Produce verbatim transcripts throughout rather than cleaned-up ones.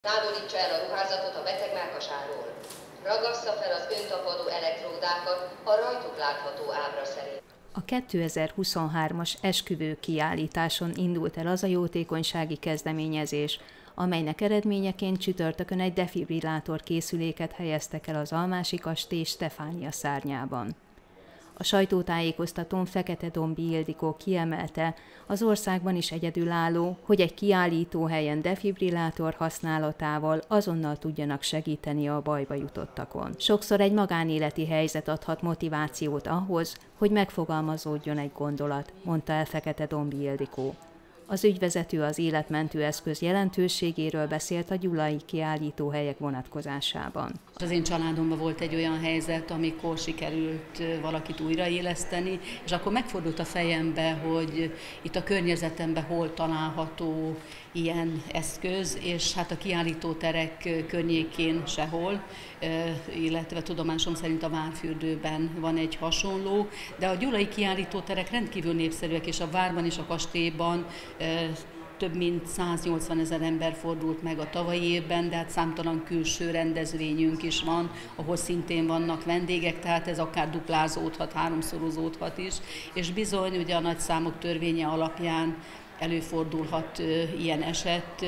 Távolítsa el a ruházatot a beteg mellkasáról. Ragassza fel az öntapadó elektródákat a rajtuk látható ábra szerint. A kétezer-huszonhármas esküvő kiállításon indult el az a jótékonysági kezdeményezés, amelynek eredményeként csütörtökön egy defibrillátor készüléket helyeztek el az Almási kastély Stefánia szárnyában. A sajtótájékoztatón Fekete-Dombi Ildikó kiemelte, az országban is egyedülálló, hogy egy kiállítóhelyen defibrillátor használatával azonnal tudjanak segíteni a bajba jutottakon. Sokszor egy magánéleti helyzet adhat motivációt ahhoz, hogy megfogalmazódjon egy gondolat, mondta el Fekete-Dombi Ildikó. Az ügyvezető az életmentő eszköz jelentőségéről beszélt a gyulai kiállítóhelyek vonatkozásában. Az én családomban volt egy olyan helyzet, amikor sikerült valakit újraéleszteni, és akkor megfordult a fejembe, hogy itt a környezetemben hol található ilyen eszköz, és hát a kiállítóterek környékén sehol, illetve tudomásom szerint a Várfürdőben van egy hasonló, de a gyulai kiállítóterek rendkívül népszerűek, és a várban és a kastélyban több mint száznyolcvan ezer ember fordult meg a tavalyi évben, de hát számtalan külső rendezvényünk is van, ahol szintén vannak vendégek, tehát ez akár duplázódhat, háromszorozódhat is, és bizony ugye a nagyszámok törvénye alapján előfordulhat ilyen eset.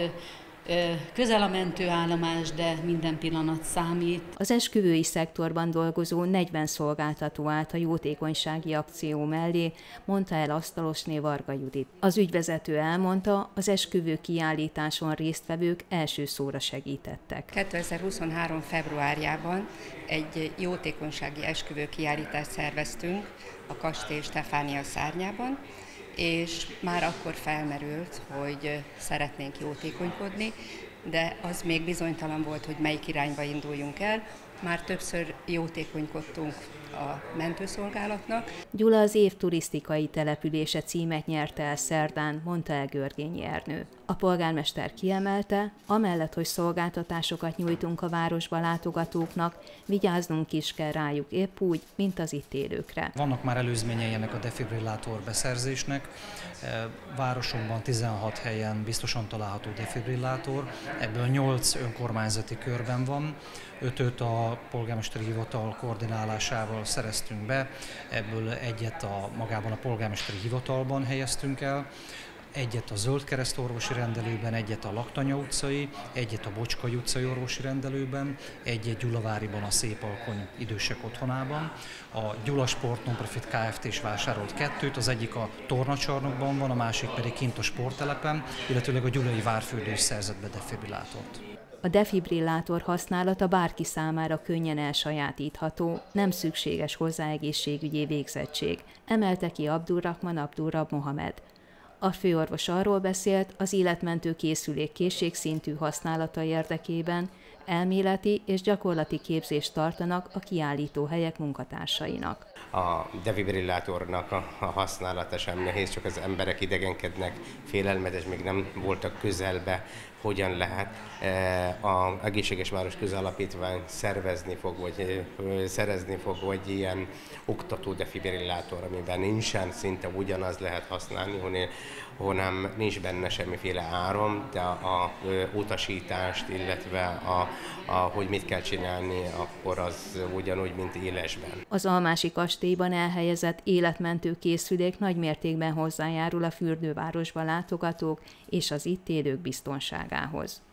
Közel a mentőállomás, de minden pillanat számít. Az esküvői szektorban dolgozó negyven szolgáltató állt a jótékonysági akció mellé, mondta el asztalosné Varga Judit. Az ügyvezető elmondta, az esküvő kiállításon résztvevők első szóra segítettek. kétezer-huszonhárom februárjában egy jótékonysági esküvő kiállítást szerveztünk a kastély Stefánia szárnyában, és már akkor felmerült, hogy szeretnénk jótékonykodni, de az még bizonytalan volt, hogy melyik irányba induljunk el. Már többször jótékonykodtunk a mentőszolgálatnak. Gyula az év turisztikai települése címet nyerte el szerdán, mondta el Görgényi Ernő. A polgármester kiemelte, amellett, hogy szolgáltatásokat nyújtunk a városba látogatóknak, vigyáznunk is kell rájuk épp úgy, mint az itt élőkre. Vannak már előzményei ennek a defibrillátor beszerzésnek. Városunkban tizenhat helyen biztosan található defibrillátor, ebből nyolc önkormányzati körben van, ötöt a polgármesteri hivatal koordinálásával szereztünk be, ebből egyet a, magában a polgármesteri hivatalban helyeztünk el, egyet a Zöldkereszt orvosi rendelőben, egyet a Laktanya utcai, egyet a Bocskai utcai orvosi rendelőben, egyet Gyulaváriban a Szép Alkony idősek otthonában. A Gyula Sport Nonprofit Kft. Is vásárolt kettőt, az egyik a Tornacsarnokban van, a másik pedig kint a sporttelepen, illetőleg a gyulai Várfürdő is szerzett be defibrillátort. A defibrillátor használata bárki számára könnyen elsajátítható, nem szükséges hozzá egészségügyi végzettség, emelte ki Abdurrahman Abdurrab Mohamed. A főorvos arról beszélt, az életmentő készülék készségszintű használata érdekében elméleti és gyakorlati képzést tartanak a kiállítóhelyek munkatársainak. A defibrillátornak a használata sem nehéz, csak az emberek idegenkednek, félelmetes, még nem voltak közelbe, hogyan lehet. Az Egészséges Város Közalapítvány szervezni fog, vagy szerezni fog, vagy ilyen oktató defibrillátor, amiben nincsen, szinte ugyanaz lehet használni, hanem nincs benne semmiféle áram, de a, a utasítást, illetve a, a, hogy mit kell csinálni, akkor az ugyanúgy, mint élesben. Az Almási kastélyban elhelyezett életmentő készülék nagymértékben hozzájárul a fürdővárosba látogatók és az itt élők biztonságához.